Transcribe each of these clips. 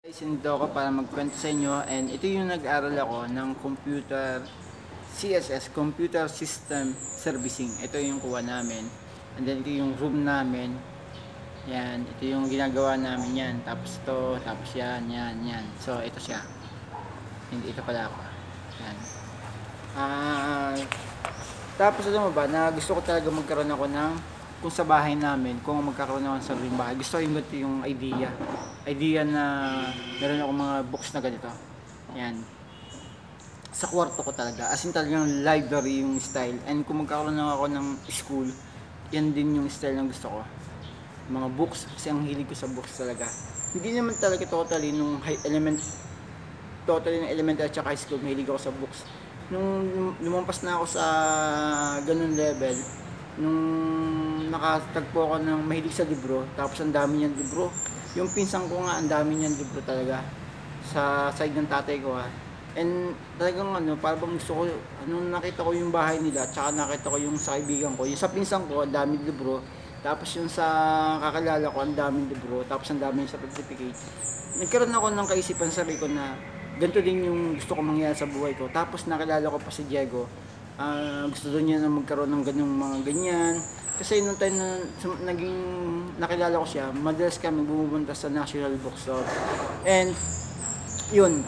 Guys, nandito ako para magkwento sa inyo, and ito yung nag-aral ako ng computer CSS, Computer System Servicing. Ito yung kuha namin, and then ito yung room namin. Yan, ito yung ginagawa namin yan. Tapos ito, tapos yan. So ito siya. Hindi, ito pala ako. Yan. Tapos alam mo ba, na gusto ko talaga magkaroon ako ng, kung sa bahay namin, kung magkakaroon ako ng sariling bahay, gusto ko yung ganito yung idea na meron ako mga books na ganito. Yan. Sa kwarto ko talaga. As in talagang library yung style. And kung magkakaroon na ako ng school, yan din yung style na gusto ko. Mga books, kasi ang hilig ko sa books talaga. Hindi naman talaga totally nung totally ng elementary at high school, mahilig ako sa books. Nung lumampas na ako sa ganun level, nung nakatagpo ako ng mahilig sa libro, tapos ang dami niyang libro. Yung pinsan ko nga, ang dami niyang libro talaga sa side ng tatay ko ha. And talagang para bang gusto ko, nung nakita ko yung bahay nila, tsaka nakita ko yung sa kaibigan ko, yung sa pinsan ko, ang daming libro, tapos yung sa kakilala ko, ang daming libro, tapos ang daming certificate. Nagkaroon ako ng kaisipan sa sarili ko na ganito din yung gusto ko mangyari sa buhay ko. Tapos nakilala ko pa si Diego. Gusto doon niya na magkaroon ng ganung mga ganyan. Kasi nung time na naging nakilala ko siya, madalas kami bumupunta sa National Bookstore. And yun,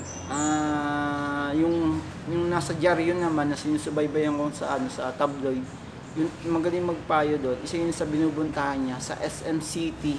yung nasa diary yun naman na sinusubaybayan ko sa tabloid. Yung magaling magpayo doon, isa yun sa binubuntahan niya sa SM City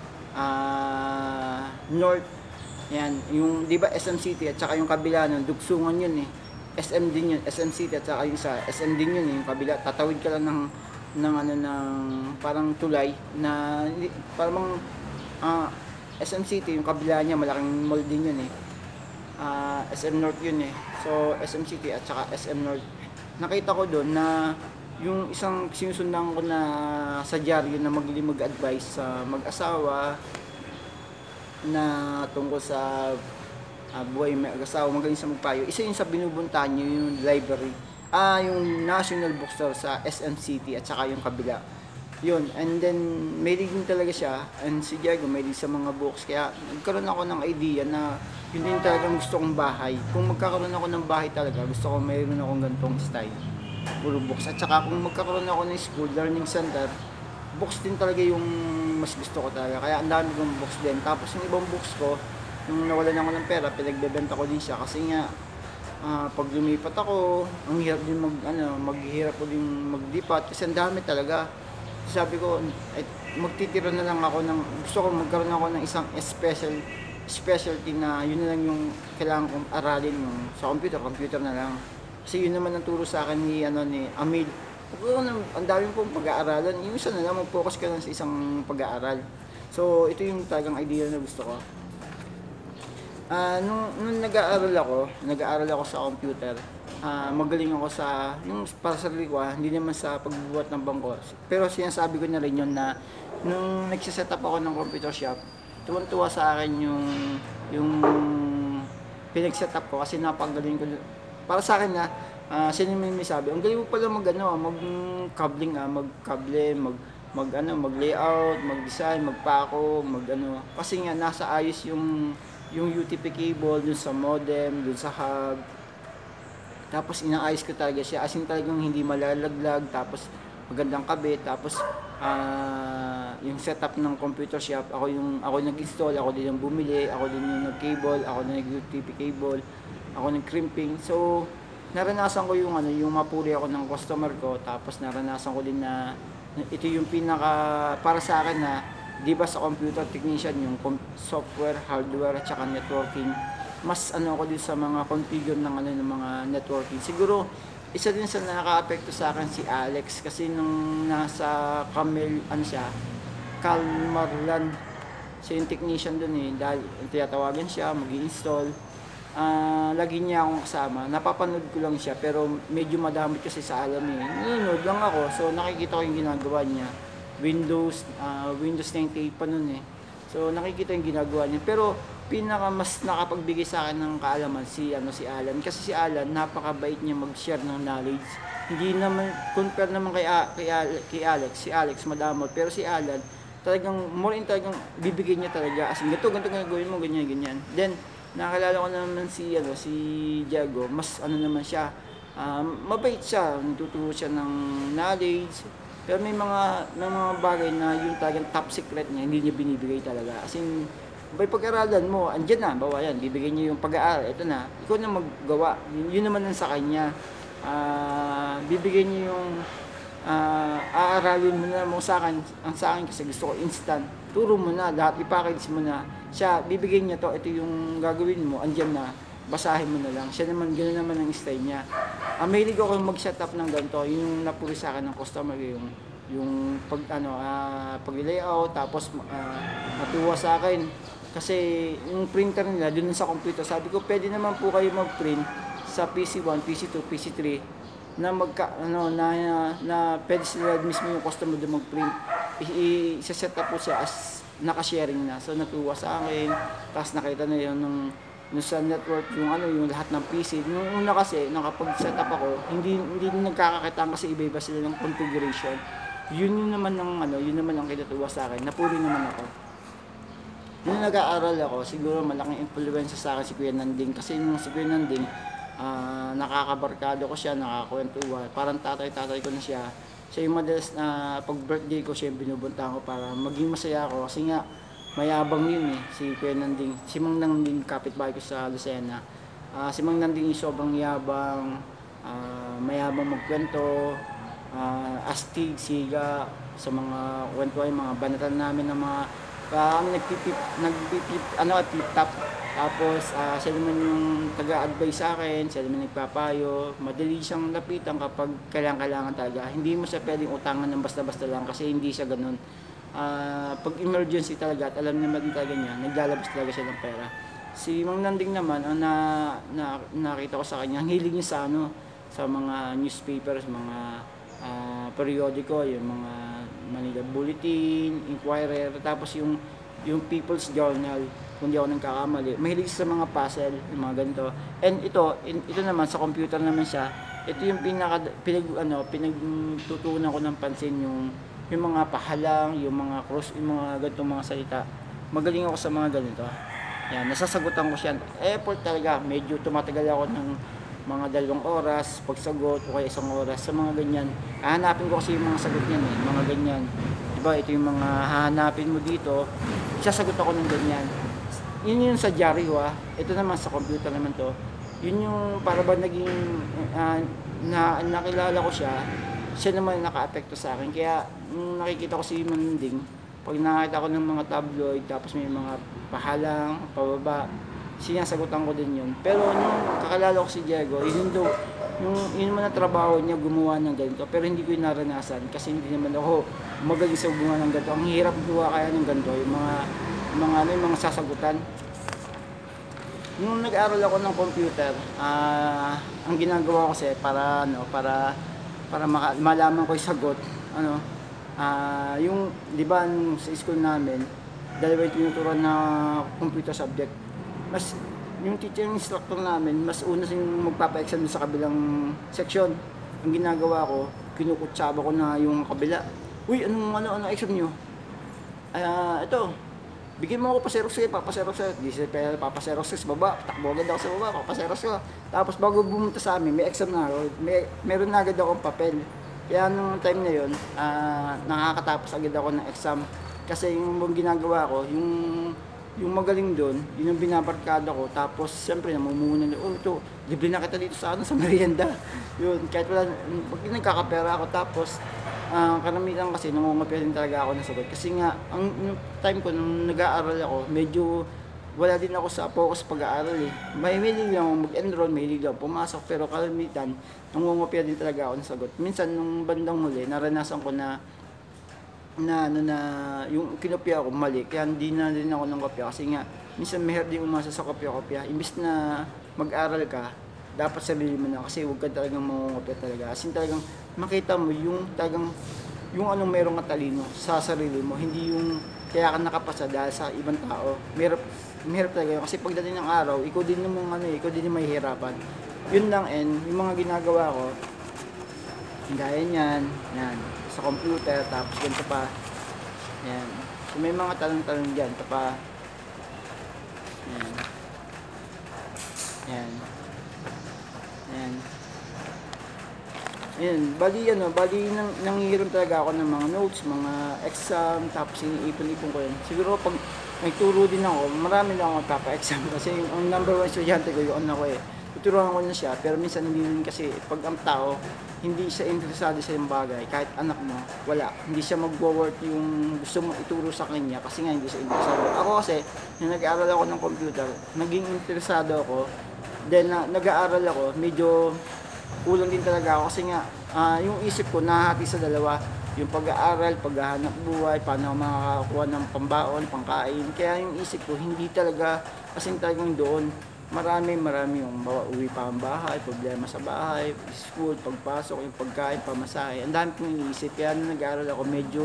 North. Yan, yung 'di ba SM City at saka yung kabila nun, dugsungan yun eh. SM din yun, SM City at saka yung isa, SM din yun eh, yung kabila. Tatawid ka lang ng parang tulay na parang SM City, yung kabila niya malaking mall din yun eh. SM North yun eh. So SM City at saka SM North. Nakita ko doon na yung isang sinusundan ko na sa dyaryo na mag-advise sa mag-asawa na tungkol sa buhay may asawa, magaling sa magpayo. Isa yun sa binubuntahan nyo, yung library. Yung National Bookstore sa SM City at saka yung kabila. Yun, and then may din talaga siya, and si Diego may din sa mga books. Kaya nagkaroon ako ng idea na yun din talagang gusto kong bahay. Kung magkakaroon ako ng bahay talaga, gusto ko mayroon akong ganitong style. Puro books. At saka kung magkakaroon ako ng school, learning center, books din talaga yung mas gusto ko talaga. Kaya ang dami kong books din. Tapos yung ibang books ko, nung nawalan ako ng pera, pinagbebenta ko din siya. Kasi nga, pag lumipat ako, ang hirap din maghihirap ko din maglipat. Kasi ang dami talaga. Sabi ko, magtitira na lang ako ng, gusto ko magkaroon ako ng isang specialty na yun na lang yung kailangan kong aralin yung sa computer na lang. Kasi yun naman ang turo sa akin ni Amil. Ang dami pong pag-aaralan. Yung isa na lang, mag-focus ka lang sa isang pag-aaral. So, ito yung talagang idea na gusto ko. Nung nag-aaral ako sa computer, magaling ako sa, yung para sa sarili ko, hindi naman sa pagbubuhat ng bangko. Pero sinasabi ko na rin yun na, nung nagsiset up ako ng computer shop, tuwan-tuwa sa akin yung pinag-set up ko kasi napagaling ko. Para sa akin na, sino may sabi, ang galing mo pala mag-cabling, mag-layout, mag-design, magpako, kasi nga nasa ayos yung UTP cable dun sa modem, dun sa hub. Tapos inaayos ko talaga siya, as in talagang hindi malalaglag, tapos magandang kabit, tapos yung setup ng computer shop, ako nag-install, ako din yung bumili, ako din yung nag-cable, ako din nag-UTP cable, ako nag-crimping. So naranasan ko yung mapuri ako ng customer ko, tapos naranasan ko din na ito yung para sa akin na, di ba sa computer technician, yung software, hardware at saka networking, mas ako din sa mga configure ng mga networking. Siguro isa din sa nakaka-apekto sa akin si Alex, kasi nung nasa Calmarland, siya yung technician dun eh, dahil tiyatawagan siya, mag-i-install. Lagi niya akong kasama. Napapanood ko lang siya, pero medyo madamit kasi sa alam eh. Nanonood lang ako, so nakikita ko yung ginagawa niya. Windows 98 pa nun eh. So nakikita yung ginagawa niya. Pero mas nakapagbigay sa akin ng kaalaman si Alan. Kasi si Alan, napakabait niya mag-share ng knowledge. Hindi naman, compare naman kay Alex. Si Alex madamot, pero si Alan, talagang more in talagang bibigyan niya talaga. As in, ganito gagawin mo, ganyan. Then, nakakilala ko naman si Diego, mas ano naman siya, mabait siya, nagtuturo siya ng knowledge. Pero may mga bagay na yung talagang top secret niya, hindi niya binibigay talaga. As in, may pag-aralan mo, andyan na, bawa yan, bibigyan niya yung pag-aaral, ito na, ikaw na maggawa. Yun naman ang sa kanya. Bibigyan niya yung aaralin mo na mo sa akin, ang sa akin kasi gusto ko instant. Turo mo na, lahat i-package mo na. Siya, bibigyan niya to, ito yung gagawin mo, andyan na, basahin mo na lang. Siya naman, gano'n naman ang style niya. Mahilig ako mag-set up ng ganito, yung napuri sa akin ng customer, yung pag-layout, tapos natuwa sa akin. Kasi yung printer nila, dun sa computer, sabi ko, pwede naman po kayo mag-print sa PC1, PC2, PC3, na pwede sila mismo yung customer doon mag-print. I-set up po siya as naka-sharing na. So natuwa sa akin, tapos nakita na yun nung sa network yung lahat ng PC. Nung una kasi nakapag-set up ako, hindi nagkakakitaan kasi iba-iba sila ng configuration. Yun naman ang kinatuwa sa akin. Napuri naman ako. Nung nag-aaral ako, siguro malaking influence sa akin si Kuya Nanding, kasi nung si Kuya Nanding, nakakabarkado ko siya, nakakakwentuhan, parang tatay ko na siya. Siya yung madalas na pag birthday ko siya yung binubuntahan ko para maging masaya ako, kasi nga mayabang yun si Kuya Nanding. Si Mang Nanding, kapitbahay ko sa Lucena. Si Mang Nanding sobrang yabang, mayabang magkwento, astig, siga, sa mga kwentuhan, yung mga banatan namin ng mga kami flip top. Tapos siya naman yung taga-advise sa akin, siya naman nagpapayo. Madali siyang lapitan kapag kailangan talaga. Hindi mo siya pwedeng utangan ng basta-basta lang kasi hindi siya ganun. Pag emergency talaga at alam naman talaga niya, naglalabas talaga siya ng pera. Si Mang Nanding naman, nakita ko sa kanya, ang hilig niya sa mga newspapers, mga periodiko, yung mga Manila Bulletin, Inquirer, tapos yung People's Journal, kung di ako nagkakamali. Mahilig sa mga puzzle, yung mga ganito. And ito naman, sa computer naman siya, ito yung pinagtutunan ko ng pansin, yung mga pahalang, yung mga cross, yung mga ganitong mga salita. Magaling ako sa mga ganito. Yan, nasasagutan ko siya. Effort talaga, medyo tumatagal ako ng mga 2 oras, pagsagot, o kaya 1 oras, sa mga ganyan. Hahanapin ko kasi yung mga sagot niyan mga ganyan. Diba, ito yung mga hahanapin mo dito, sasagot ako ng ganyan. Yun yung sa diary ko Ito naman sa computer naman to. Yun yung para ba naging, nakilala ko siya naman naka-apekto sa akin. Kaya, nung nakikita ko si Manding, pag nakita ko ng mga tabloid, tapos may mga pahalang, pababa, sinasagutan ko din yun. Pero nung kakalala ko si Diego, yun naman ang trabaho niya, gumawa ng ganito. Pero hindi ko yung naranasan kasi hindi naman ako magaling sa gumawa ng ganito. Ang hirap gawa kaya ng ganito, yung mga sasagutan. Nung nag-aaral ako ng computer, ang ginagawa ko kasi para malaman ko yung sagot, yung, di ba, sa school namin, 2 yung tinuturuan na computer subject. Yung teacher, yung instructor namin, mas una yung magpapa-exam sa kabilang section. Ang ginagawa ko, kinukutsaba ko na yung kabila. Uy, ano exam nyo? Ito, bigyan mo ako paserox kayo, papaserox kayo. Di siya pera, papaserox kayo sa baba. Takbo agad ako sa baba, papaserox ko. Tapos bago bumunta sa amin, may exam na ako. Meron na agad akong papel. Kaya nung time na yun, nakakatapos agad ako ng exam. Kasi yung ginagawa ko, yung magaling doon, yun yung binabarkada ko. Tapos, siyempre, namumunan na, ito, libre na kita dito sa merienda. Yun, kahit wala, pag nagkakapera ako, tapos, karamihan kasi, nangungapya din talaga ako ng sagot. Kasi nga, yung time ko, nung nag-aaral ako, medyo, wala din ako sa focus pag-aaral Mahilig lang ako mag-enroll, mahilig lang pumasok, pero karamihan, nangungapya din talaga ako ng sagot. Minsan, nung bandang muli, naranasan ko na yung kinopya ko mali, kaya hindi na rin ako ng kopya kasi nga minsan mahirap din umasa sa kopya. Imbis na mag-aral ka, dapat sarili mo na kasi huwag ka talagang mangungopya talaga. As in talagang makita mo yung anong merong katalino sa sarili mo, hindi yung kaya ka nakapasa dahil sa ibang tao. Mahirap talaga yun kasi pagdating ng araw, ikaw din yung mahihirapan. Yun lang, and yung mga ginagawa ko, gaya niyan, yan, sa computer, tapos ganito pa, yan. So may mga tanong-tanong dyan, yan, yan, yan. Ayan, bali nanghihiram talaga ako ng mga notes, mga exam, tapos iniipon-ipon ko yun. Siguro pag may turo din ako, marami na ako magpapa-exam kasi ang number 1 estudyante ko yung ako eh. Tuturuan ko na siya, pero minsan hindi rin kasi pag ang tao, hindi siya interesado sa yung bagay, kahit anak mo, wala. Hindi siya magwo-work yung gusto mo ituro sa kanya kasi nga hindi siya interesado. Ako kasi, nung nag-aaral ako ng computer, naging interesado ako, then nag-aaral ako, medyo kulang din talaga ako kasi nga yung isip ko nahati sa dalawa, yung pag-aaral, paghahanap buhay, paano ako makakakuha ng pambaon, pangkain. Kaya yung isip ko hindi talaga kasing talagang doon. Marami yung uwi pa ang bahay, problema sa bahay, school, pagpasok, yung pagkain, pamasahe. Ang dami kong iniisip. Kaya nung nag-aaral ako, medyo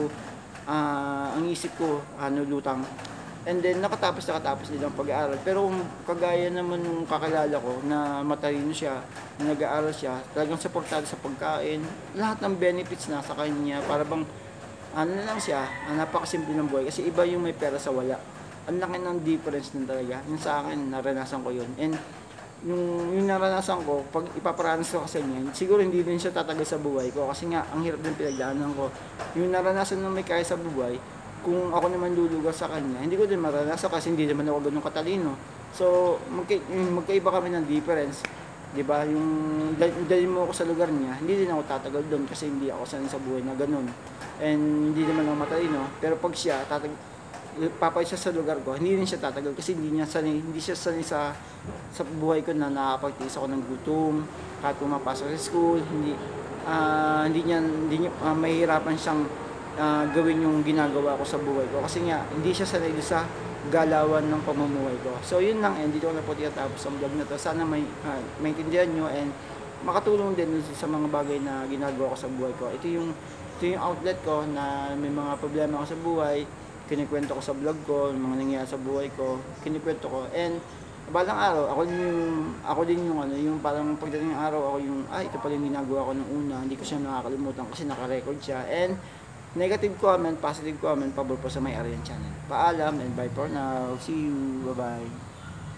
ang isip ko lutang. And then nakatapos din ang pag-aaral. Pero kung kagaya naman nung kakilala ko na matalino siya, na nag-aaral siya, talagang suportado sa pagkain, lahat ng benefits na sa kanya, para bang na lang siya, napakasimple ng buhay. Kasi iba yung may pera sa wala. Ang laki ng difference nun talaga. Yung sa akin, naranasan ko yun. And yung naranasan ko, pag ipaparanas ko kasi niyan, siguro hindi din siya tatagal sa buhay ko. Kasi nga, ang hirap din pinagdaanan ko. Yung naranasan ng may kaya sa buhay, kung ako naman lulugar sa kanya, hindi ko din maranasan kasi hindi naman ako ganun katalino. So, magkaiba kami ng difference. Diba? Yung dahil mo ako sa lugar niya, hindi din ako tatagal doon kasi hindi ako sanay sa buhay na ganun. And hindi naman ako matalino. Pero pag siya, papay siya sa lugar ko, hindi rin siya tatagal kasi hindi siya sanay sa buhay ko na nakapagtiis ako ng gutom, kahit pumapasok sa school, hindi niya mahihirapan siyang gawin yung ginagawa ko sa buhay ko kasi nga hindi siya sanay sa galawan ng pamumuhay ko. So yun lang, and dito ko na po tinatapos ang vlog na to. Sana maintindihan nyo and makatulong din sa mga bagay na ginagawa ko sa buhay ko. Ito yung outlet ko na may mga problema ko sa buhay, kinikwento ko sa vlog ko, mga nangyayari sa buhay ko, kinikwento ko. And balang araw, ako din yung parang pagdating ng araw, ako yung, ito pala yung ginagawa ko nung una, hindi ko siya nakakalimutan kasi naka-record siya. And negative comment, positive comment, pabor po sa may-ari ng channel. Paalam and bye for now. See you. Bye-bye.